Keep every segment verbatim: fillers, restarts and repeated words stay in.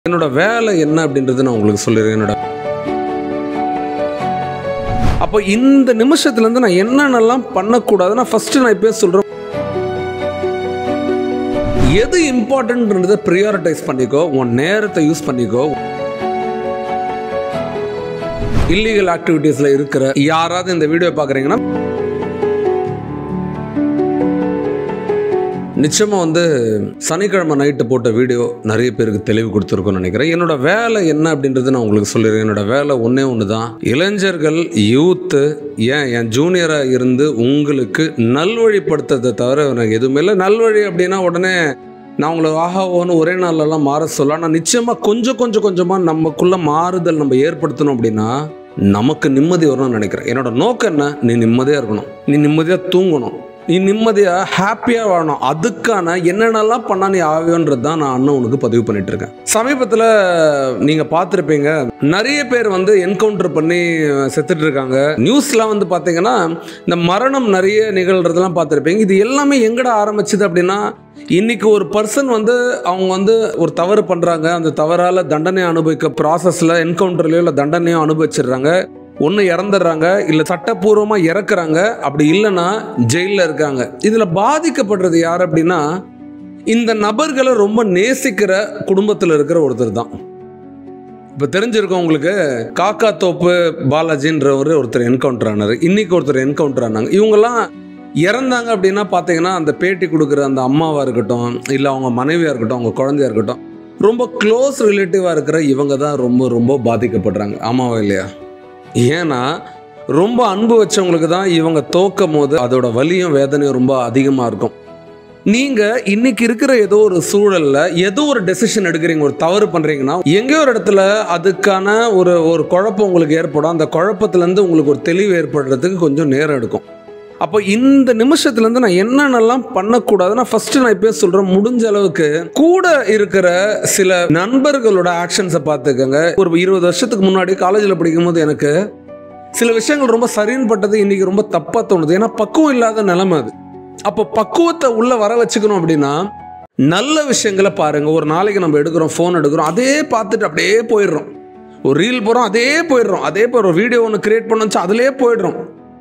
என்னோட வேலை என்ன அப்படின்றது நான் உங்களுக்கு சொல்லிடுறேன். என்னோட அப்போ இந்த நிமிஷத்துல இருந்து நான் என்னென்னலாம் பண்ணக்கூடாதுன்னா ஃபர்ஸ்ட் நான் இப்பயே சொல்றேன், எது இம்பார்ட்டன்ட்ன்றதை ப்ரியாரிட்டைஸ் பண்ணிக்கோ, உன் நேரத்தை யூஸ் பண்ணிக்கோ. இல்லீகல் ஆக்டிவிட்டீஸ்ல இருக்கிற யாராவது இந்த வீடியோ பார்க்குறீங்கன்னா நிச்சயமா வந்து சனிக்கிழமை நைட்டு போட்ட வீடியோ நிறைய பேருக்கு தெளிவு கொடுத்துருக்கோன்னு நினைக்கிறேன். என்னோட வேலை என்ன அப்படின்றது நான் உங்களுக்கு சொல்லிடுறேன். என்னோட வேலை ஒன்றே ஒன்று தான், இளைஞர்கள் யூத்து ஏன் என் ஜூனியராக இருந்து உங்களுக்கு நல்வழிப்படுத்துறதை தவிர எனக்கு எதுவுமே இல்லை. நல்வழி அப்படின்னா உடனே நான் உங்களை ஆஹா ஓன்னு ஒரே நாள்லாம் மாற சொல்ல, ஆனால் நிச்சயமாக கொஞ்சம் கொஞ்சம் கொஞ்சமாக நமக்குள்ள மாறுதல் நம்ம ஏற்படுத்தணும் அப்படின்னா நமக்கு நிம்மதி வரணும்னு நினைக்கிறேன். என்னோட நோக்கம் என்ன, நீ நிம்மதியாக இருக்கணும், நீ நிம்மதியாக தூங்கணும், நீ நிம்மதியாக ஹாப்பியாக வாழணும். அதுக்கான என்னென்னலாம் பண்ணா நீ ஆவியோன்றது தான் நான் அண்ணன் உனக்கு பதிவு பண்ணிட்டு இருக்கேன். சமீபத்தில் நீங்கள் பார்த்துருப்பீங்க, நிறைய பேர் வந்து என்கவுண்டர் பண்ணி செத்துட்டு இருக்காங்க. நியூஸ்லாம் வந்து பார்த்தீங்கன்னா இந்த மரணம் நிறைய நிகழ்றதெல்லாம் பார்த்துருப்பீங்க. இது எல்லாமே எங்கடா ஆரம்பிச்சுது அப்படின்னா, இன்னைக்கு ஒரு பர்சன் வந்து அவங்க வந்து ஒரு தவறு பண்ணுறாங்க, அந்த தவறால் தண்டனை அனுபவிக்க ப்ராசஸில் என்கவுண்டர்லையோ இல்லை தண்டனையோ அனுபவிச்சிடுறாங்க. ஒன்று இறந்துடுறாங்க, இல்லை சட்டப்பூர்வமாக இறக்குறாங்க, அப்படி இல்லைன்னா ஜெயிலில் இருக்காங்க. இதில் பாதிக்கப்படுறது யார் அப்படின்னா, இந்த நபர்களை ரொம்ப நேசிக்கிற குடும்பத்தில் இருக்கிற ஒருத்தர் தான். இப்போ தெரிஞ்சிருக்கோம் உங்களுக்கு, காக்கா தோப்பு பாலாஜின்ற ஒரு ஒருத்தர் என்கவுண்டர் ஆனார், இன்னைக்கு ஒருத்தர் என்கவுண்டர் ஆனாங்க. இவங்கெல்லாம் இறந்தாங்க அப்படின்னா பார்த்தீங்கன்னா அந்த பேட்டி கொடுக்குற அந்த அம்மாவாக இருக்கட்டும், இல்லை அவங்க மனைவியாக இருக்கட்டும், அவங்க குழந்தையாக இருக்கட்டும், ரொம்ப க்ளோஸ் ரிலேட்டிவாக இருக்கிற இவங்க தான் ரொம்ப ரொம்ப பாதிக்கப்படுறாங்க. ஆமாவா இல்லையா? ஏன்னா ரொம்ப அன்பு வச்சவங்களுக்கு தான் இவங்க தோக்கும் போது அதோட வலியும் வேதனையும் ரொம்ப அதிகமாக இருக்கும். நீங்கள் இன்னைக்கு இருக்கிற ஏதோ ஒரு சூழலில் ஏதோ ஒரு டெசிஷன் எடுக்கிறீங்க, ஒரு தவறு பண்ணுறீங்கன்னா எங்கேயோ ஒரு இடத்துல அதுக்கான ஒரு ஒரு குழப்பம் உங்களுக்கு ஏற்படும். அந்த குழப்பத்துலேருந்து உங்களுக்கு ஒரு தெளிவு ஏற்படுறதுக்கு கொஞ்சம் நேரம் எடுக்கும். அப்போ இந்த நிமிஷத்துலேருந்து நான் என்னென்னலாம் பண்ணக்கூடாதுன்னா ஃபஸ்ட்டு நான் இப்போயே சொல்கிறேன், முடிஞ்ச அளவுக்கு கூட இருக்கிற சில நண்பர்களோட ஆக்ஷன்ஸை பார்த்துக்கங்க. ஒரு இருபது வருஷத்துக்கு முன்னாடி காலேஜில் படிக்கும் போது எனக்கு சில விஷயங்கள் ரொம்ப சரின்னு பட்டது, இன்றைக்கி ரொம்ப தப்பாக தோணுது. ஏன்னா பக்குவம் இல்லாத நிலைமை அது. அப்போ பக்குவத்தை உள்ளே வர வச்சுக்கணும் அப்படின்னா நல்ல விஷயங்களை பாருங்கள். ஒரு நாளைக்கு நம்ம எடுக்கிறோம், ஃபோன் எடுக்கிறோம், அதே பார்த்துட்டு அப்படியே போயிடுறோம். ஒரு ரீல் போகிறோம், அதே போயிடுறோம். அதே போய் ஒரு வீடியோ ஒன்று கிரியேட் பண்ண வச்சா அதிலே போயிடுறோம்.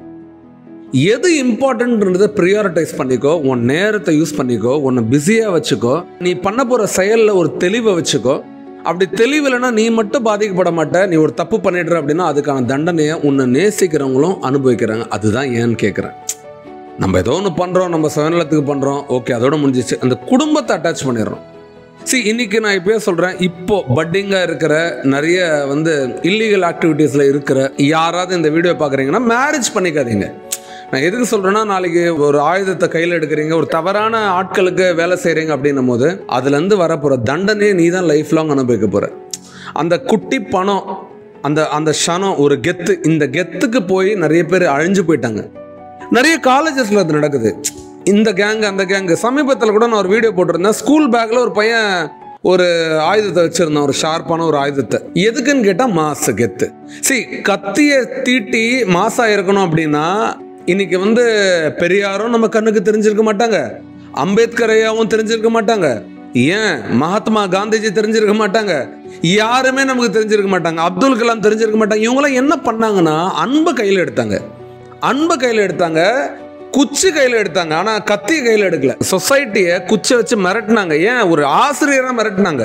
எது இம்பார்ட்டன்ட்ன்றதை ப்ரியாரிட்டைஸ் பண்ணிக்கோ, உன் நேரத்தை யூஸ் பண்ணிக்கோ, உன்னை பிஸியாக வச்சுக்கோ, நீ பண்ண போகிற செயலில் ஒரு தெளிவை வச்சுக்கோ. அப்படி தெளிவில்லைன்னா நீ மட்டும் பாதிக்கப்பட மாட்ட. நீ ஒரு தப்பு பண்ணிடுற அப்படின்னா அதுக்கான தண்டனையை உன்னை நேசிக்கிறவங்களும் அனுபவிக்கிறாங்க. அதுதான் ஏன்னு கேட்குறேன். நம்ம ஏதோ ஒன்று பண்ணுறோம், நம்ம சுயநலத்துக்கு பண்ணுறோம், ஓகே, அதோட முடிஞ்சிச்சு. அந்த குடும்பத்தை அட்டாச் பண்ணிடுறோம். சி, இன்னைக்கு நான் இப்போயே சொல்கிறேன், இப்போ பட்டிங்காக இருக்கிற நிறைய வந்து இல்லீகல் ஆக்டிவிட்டீஸில் இருக்கிற யாராவது இந்த வீடியோ பார்க்குறீங்கன்னா மேரேஜ் பண்ணிக்காதீங்க. நான் எதுக்கு சொல்கிறேன்னா, நாளைக்கு ஒரு ஆயுதத்தை கையில் எடுக்கிறீங்க, ஒரு தவறான ஆட்களுக்கு வேலை செய்கிறீங்க அப்படின்னும் போது அதுலேருந்து வரப்போகிற தண்டனையை நீ தான் லைஃப் லாங் அனுபவிக்க போகிற. அந்த குட்டி பணம், அந்த அந்த க்ஷணம், ஒரு கெத்து, இந்த கெத்துக்கு போய் நிறைய பேர் அழிஞ்சு போயிட்டாங்க. நிறைய காலேஜஸில் அது நடக்குது. இந்த கேங்கு அந்த கேங்கு. சமீபத்தில் கூட நான் ஒரு வீடியோ போட்டிருந்தேன். ஸ்கூல் பேக்கில் ஒரு பையன் ஒரு ஆயுதத்தை வச்சுருந்தான், ஒரு ஷார்ப்பான ஒரு ஆயுதத்தை. எதுக்குன்னு கேட்டால் மாசு, கெத்து. சரி, கத்தியை தீட்டி மாசாக இருக்கணும் அப்படின்னா இன்னைக்கு வந்து பெரியாரும் நம்ம கண்ணுக்கு தெரிஞ்சிருக்க மாட்டாங்க, அம்பேத்கர் ஐயாவும் தெரிஞ்சிருக்க மாட்டாங்க, ஏன் மகாத்மா காந்திஜி தெரிஞ்சிருக்க மாட்டாங்க, யாருமே நமக்கு தெரிஞ்சிருக்க மாட்டாங்க, அப்துல் கலாம் தெரிஞ்சிருக்க மாட்டாங்க. இவங்களாம் என்ன பண்ணாங்கன்னா அன்பை கையில் எடுத்தாங்க, அன்பை கையில் எடுத்தாங்க, குச்சி கையில் எடுத்தாங்க, ஆனால் கத்தியை கையில் எடுக்கல. சொசைட்டியை குச்சி வச்சு மிரட்டினாங்க. ஏன்? ஒரு ஆசிரியராக மிரட்டினாங்க.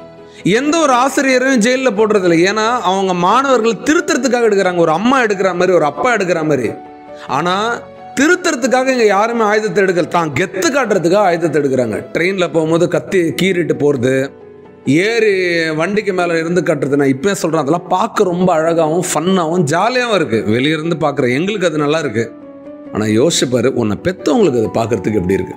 எந்த ஒரு ஆசிரியரையும் ஜெயிலில் போடுறது இல்லை. ஏன்னா அவங்க மாணவர்கள் திருத்தறதுக்காக எடுக்கிறாங்க. ஒரு அம்மா எடுக்கிற மாதிரி, ஒரு அப்பா எடுக்கிற மாதிரி. ஆனால் திருத்தறதுக்காக இங்கே யாருமே ஆயுதத்தை எடுக்கல, தான் கெத்து காட்டுறதுக்காக ஆயுதத்தை எடுக்கிறாங்க. ட்ரெயினில் போகும்போது கத்தி கீறிட்டு போகிறது, ஏறி வண்டிக்கு மேலே இருந்து கட்டுறது. நான் இப்போ சொல்கிறேன், அதெல்லாம் பார்க்க ரொம்ப அழகாகவும் ஃபன்னாகவும் ஜாலியாகவும் இருக்குது. வெளியிருந்து பார்க்குற எங்களுக்கு அது நல்லா இருக்குது. ஆனால் யோசிச்சுப்பாரு, உன்னை பெற்றவங்களுக்கு அது பார்க்குறதுக்கு எப்படி இருக்குது.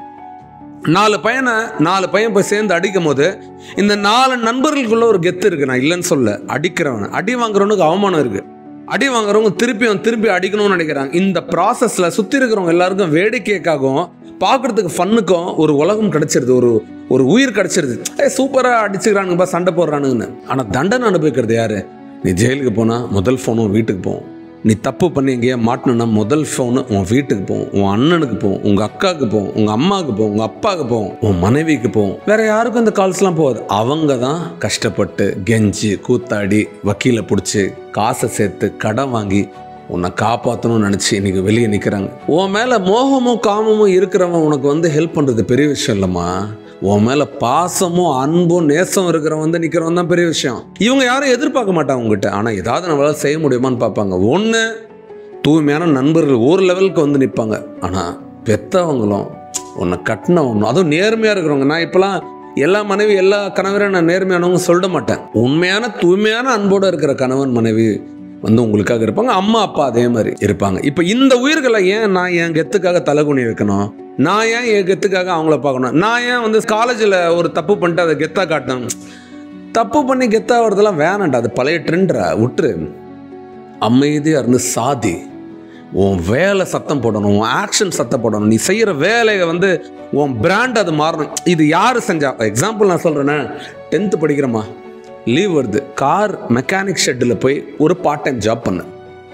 நாலு பையனை நாலு பையன் போய் சேர்ந்து அடிக்கும் போது இந்த நாலு நண்பர்களுக்குள்ள ஒரு கெத்து இருக்குது. நான் இல்லைன்னு சொல்ல, அடிக்கிறவன் அடி வாங்குறவனுக்கு அவமானம் இருக்குது. அடி வாங்குறவங்க திருப்பி திருப்பி அடிக்கணும்னு நினைக்கிறாங்க. இந்த ப்ராசஸில் சுற்றி இருக்கிறவங்க எல்லாருக்கும் வேடிக்கைக்காகவும் பார்க்குறதுக்கு ஃபன்னுக்கும் ஒரு உலகம் கிடச்சிருது, ஒரு ஒரு உயிர் கிடச்சிருது. ஏ சூப்பராக அடிச்சுக்கிறானுங்கப்பா, சண்டை போடுறானுங்கன்னு. ஆனால் தண்டனை அனுபவிக்கிறது யார்? நீ ஜெயிலுக்கு போனால் முதல் ஃபோனும் வீட்டுக்கு போவோம், நீ தப்பு பண்ணி எங்கேயா மாட்டணுன்னா முதல் ஃபோனு உன் வீட்டுக்கு போகும், உன் அண்ணனுக்கு போகும், உங்கள் அக்காவுக்கு போகும், உங்கள் அம்மாவுக்கு போகும், உங்கள் அப்பாவுக்கு போகும், உன் மனைவிக்கு போகும். வேற யாருக்கும் இந்த கால்ஸ்லாம் போகாது. அவங்க தான் கஷ்டப்பட்டு கெஞ்சி கூத்தாடி வக்கீலை பிடிச்சி காசை சேர்த்து கடன் வாங்கி உன்னை காப்பாற்றணும்னு நினச்சி இன்னைக்கு வெளியே நிற்கிறாங்க. உன் மேலே மோகமும் காமமும் இருக்கிறவன் உனக்கு வந்து ஹெல்ப் பண்ணுறது பெரிய விஷயம் இல்லைம்மா. உன் மேலே பாசமும் அன்பும் நேசம் இருக்கிறவன் வந்து நிற்கிறவன் தான் பெரிய விஷயம். இவங்க யாரும் எதிர்பார்க்க மாட்டாங்க உங்ககிட்ட. ஆனால் ஏதாவது நம்மளால் செய்ய முடியுமான்னு பார்ப்பாங்க. ஒன்று, தூய்மையான நண்பர்கள் ஒரு லெவலுக்கு வந்து நிற்பாங்க. ஆனால் பெற்றவங்களும் உன்னை கட்டினவங்களும், அதுவும் நேர்மையாக இருக்கிறவங்க. நான் இப்போலாம் எல்லா மனைவி எல்லா கணவரையும் நான் நேர்மையானவங்க சொல்ல மாட்டேன். உண்மையான தூய்மையான அன்போடு இருக்கிற கணவன் மனைவி வந்து உங்களுக்காக இருப்பாங்க. அம்மா அப்பா அதே மாதிரி இருப்பாங்க. இப்போ இந்த உயிர்களை ஏன் நான் என் கெத்துக்காக தலைகுனி வைக்கணும்? நான் ஏன் என் கெத்துக்காக அவங்கள பார்க்கணும்? நான் ஏன் வந்து காலேஜில் ஒரு தப்பு பண்ணிட்டு அதை கெத்தாக காட்டணும்? தப்பு பண்ணி கெத்தாகிறதுலாம் வேணாண்டா, அது பழைய ட்ரெண்டா, விட்டுரு. அமைதியாக இருந்து சாதி. உன் வேலை சத்தம் போடணும், உன் ஆக்ஷன் சத்தம் போடணும். நீ செய்கிற வேலையை வந்து உன் பிராண்ட் அது மாறணும். இது யார் செஞ்சா? எக்ஸாம்பிள் நான் சொல்கிறேன்னா, டென்த்து படிக்கிறேம்மா, லீவ் வருது, கார் மெக்கானிக் ஷெட்டில் போய் ஒரு பார்ட் டைம் ஜாப் பண்ணு.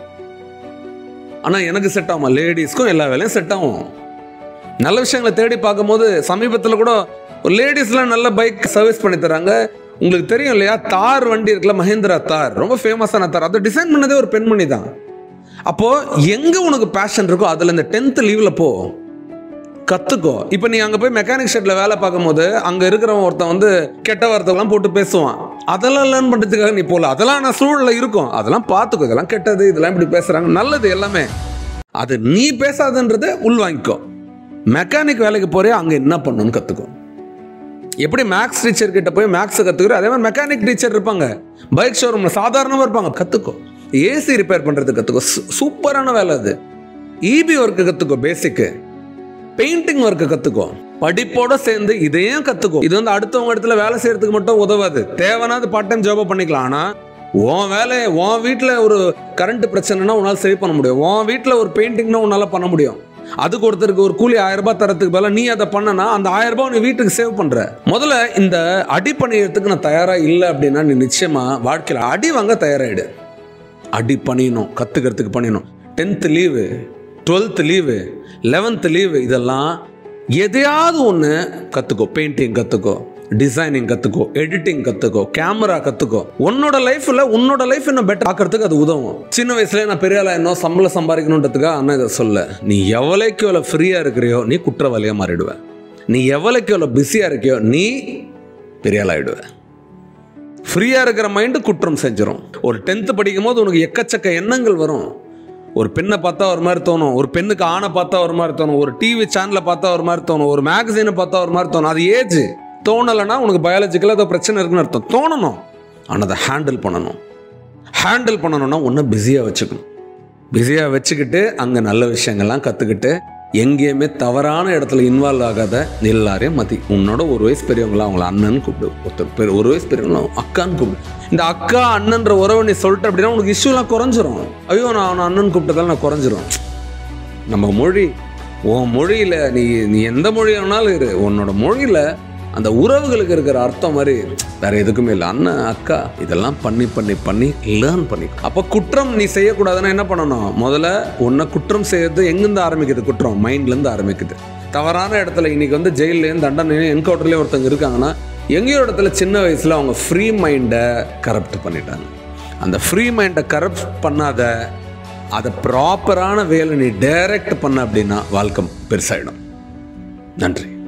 ஆனால் எனக்கு செட் ஆகுமா? லேடிஸ்க்கும் எல்லா வேலையும் செட் ஆகும். நல்ல விஷயங்களை தேடி பார்க்கும்போது சமீபத்தில் கூட ஒரு லேடிஸ்லாம் நல்ல பைக் சர்வீஸ் பண்ணி தராங்க. உங்களுக்கு தெரியும் இல்லையா, தார் வண்டி இருக்குல்ல, மஹேந்திரா தார், ரொம்ப ஃபேமஸான தார். அதை டிசைன் பண்ணதே ஒரு பெண்மணி தான். அப்போது எங்கே உனக்கு பேஷன் இருக்கோ அதில் இந்த டென்த்து லீவில் போ, கற்றுக்கோ. இப்போ நீ அங்கே போய் மெக்கானிக் ஷெட்டில் வேலை பார்க்கும் போது அங்கே இருக்கிறவன் ஒருத்தன் வந்து கெட்ட வார்த்தைலாம் போட்டு பேசுவான். அதெல்லாம் லேர்ன் பண்ணுறதுக்காக நீ போகல. அதெல்லாம் நான் சூழலில் இருக்கும், அதெல்லாம் பார்த்துக்கோ. இதெல்லாம் கெட்டது, இதெல்லாம் இப்படி பேசுகிறாங்க, நல்லது எல்லாமே. அது நீ பேசாதுன்றதை உள்வாங்கிக்கோ. மெக்கானிக் வேலைக்கு போறியா, அங்கே என்ன பண்ணணும்னு கற்றுக்கோ. எப்படி மேக்ஸ் டீச்சர் கிட்ட போய் மேக்ஸை கற்றுக்கிறோம், அதே மாதிரி மெக்கானிக் டீச்சர் இருப்பாங்க, பைக் ஷோரூமில் சாதாரணமாக இருப்பாங்க, கற்றுக்கோ. ஏசி ரிப்பேர் பண்ணுறது கற்றுக்கோ, சூப்பரான வேலை அது. இபி ஒர்க்கு கற்றுக்கோ, பேசிக்கு. பெயிண்டிங் ஒர்க்கு கற்றுக்கோ. படிப்போட சேர்ந்து இதையும் கற்றுக்கோ. இது வந்து அடுத்தவங்க இடத்துல வேலை செய்யறதுக்கு மட்டும் உதவாது. தேவைன்னா அது பார்ட் டைம் ஜாபாக பண்ணிக்கலாம். ஆனால் உன் வேலையை, உன் வீட்டில் ஒரு கரண்ட் பிரச்சனைனா உன்னால் சரி பண்ண முடியும். உன் வீட்டில் ஒரு பெயிண்டிங்னா உன்னால் பண்ண முடியும். அதுக்கு ஒருத்தருக்கு ஒரு கூலி ஆயிரம் ரூபாய் தரத்துக்கு பதிலாக நீ அதை பண்ணனா அந்த ஆயிரம் ரூபாய் நீ வீட்டுக்கு சேவ் பண்ற. முதல்ல இந்த அடி பணியறதுக்கு நான் தயாரா இல்லை அப்படின்னா நீ நிச்சயமா வாழ்க்கையில் அடி வாங்க தயாராகிடு. அடி பண்ணிடணும், கற்றுக்கிறதுக்கு பண்ணிடணும். Tenth leave, twelfth leave, eleventh leave, இதெல்லாம் எதையாவது ஒன்று கற்றுக்கோ. பெயிண்டிங் கற்றுக்கோ, டிசைனிங் கற்றுக்கோ, எடிட்டிங் கற்றுக்கோ, கேமரா கற்றுக்கோ. உன்னோட லைஃப்பில் உன்னோட லைஃப் இன்னும் பெட்டர் ஆக்கிறதுக்கு அது உதவும். சின்ன வயசுலேயே நான் பெரிய ஆளாக இன்னும் சம்பளம் சம்பாதிக்கணுன்றதுக்காக அண்ணா இதை சொல்ல. நீ எவ்வளோக்கு எவ்வளோ ஃப்ரீயாக இருக்கிறியோ நீ குற்றவாளியாக மாறிடுவேன். நீ எவ்வளோக்கு எவ்வளோ பிஸியாக இருக்கியோ நீ பெரிய ஆளாகிடுவேன். ஃப்ரீயாக இருக்கிற மைண்டு குற்றம் செஞ்சிடும். ஒரு டென்த்து படிக்கும் போது உனக்கு எக்கச்சக்க எண்ணங்கள் வரும். ஒரு பெண்ணை பார்த்தா ஒரு மாதிரி தோணும், ஒரு பெண்ணுக்கு ஆணை பார்த்தா ஒரு மாதிரி தோணும், ஒரு டிவி சேனலை பார்த்தா ஒரு மாதிரி தோணும், ஒரு மேகசீனை பார்த்தா ஒரு மாதிரி தோணும். அது ஏஜ். தோணலைன்னா உனக்கு பயாலஜிக்கலாக ஏதோ பிரச்சனை இருக்குன்னு அர்த்தம். தோணணும், ஆனால் அதை ஹேண்டில் பண்ணணும். ஹேண்டில் பண்ணணும்னா ஒன்று பிஸியாக வச்சுக்கணும். பிஸியாக வச்சுக்கிட்டு அங்கே நல்ல விஷயங்கள்லாம் கற்றுக்கிட்டு எங்கேயுமே தவறான இடத்துல இன்வால்வ் ஆகாத எல்லாரையும் மதி. உன்னோட ஒரு வயசு பெரியவங்களா அவங்கள அண்ணன் கூப்பிடு, ஒருத்தர் பேர் ஒரு வயசு பெரியவங்களா அக்கான்னு கூப்பிடு. இந்த அக்கா அண்ணன்ற உறவை நீ சொல்லிட்டு அப்படின்னா உனக்கு இஷ்யூலாம் குறைஞ்சிரும். ஐயோ நான் அவனை அண்ணன் கூப்பிட்டதால நான் குறைஞ்சிரும். நம்ம மொழி, உன் மொழியில் நீ நீ எந்த மொழி வேணாலும் இரு, உன்னோட மொழியில் அந்த உறவுகளுக்கு இருக்கிற அர்த்தம் மாதிரி வேற எதுக்குமே இல்லை. அண்ணன் அக்கா இதெல்லாம் பண்ணி பண்ணி பண்ணி லேர்ன் பண்ணி. அப்போ குற்றம் நீ செய்யக்கூடாதுன்னா என்ன பண்ணணும்? முதல்ல உன்னை குற்றம் செய்யறது எங்கேருந்து ஆரம்பிக்குது? குற்றம் மைண்ட்லேருந்து ஆரம்பிக்குது. தவறான இடத்துல இன்னைக்கு வந்து ஜெயிலையும் தண்டனையும் என்கவுண்டர்லேயும் ஒருத்தங்க இருக்காங்கன்னா எங்கேயோ இடத்துல சின்ன வயசில் அவங்க ஃப்ரீ மைண்டை கரப்ட் பண்ணிட்டாங்க. அந்த ஃப்ரீ மைண்டை கரப்ட் பண்ணாத, அதை ப்ராப்பரான வேலை நீ டைரக்ட் பண்ண அப்படின்னா வாழ்க்கை பெருசாயிடும். நன்றி.